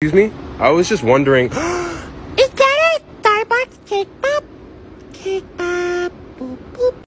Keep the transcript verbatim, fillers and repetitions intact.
Excuse me? I was just wondering... Is that a Starbucks cake pop? Cake pop. Boop, boop.